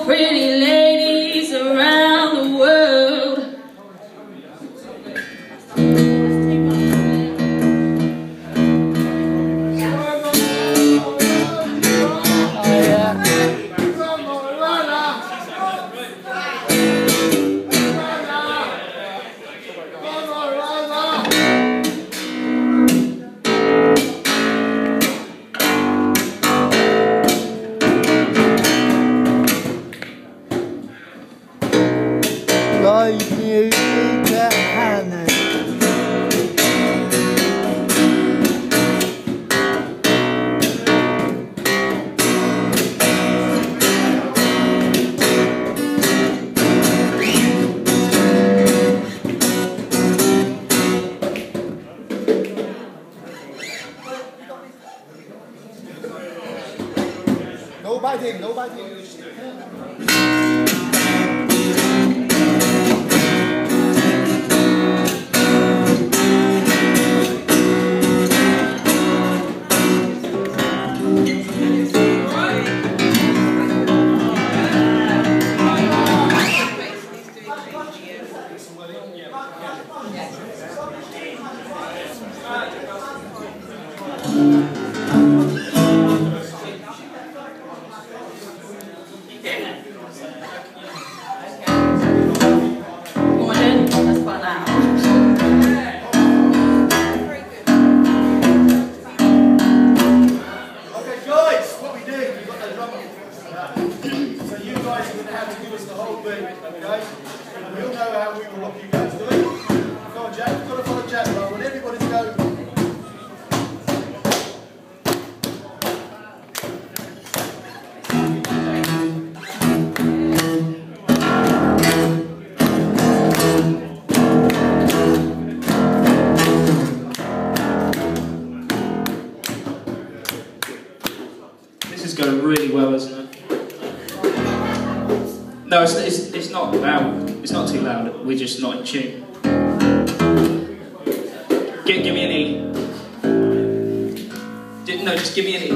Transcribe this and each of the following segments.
pretty ladies around the world. Live music at Hannah. No biting, no biting. Okay? And we'll know how we will rock you guys. Do it? Come on, Jack. You've got to follow Jack. I want everybody to go. This is going really well, isn't it? No, it's not loud. It's not too loud. We're just not in tune. Give me an E. No, just give me an E.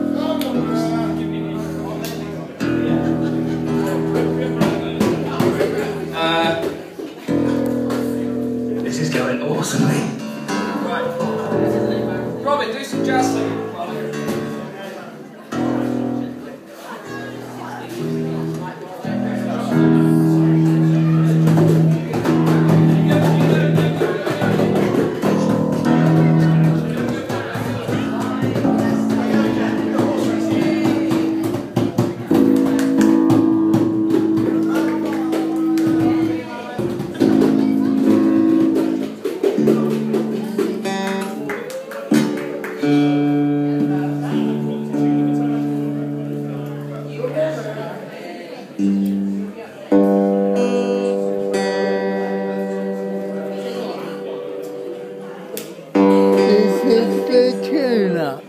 This is going awesomely. Right. Robin, do some jazz singing. This is the tune-up.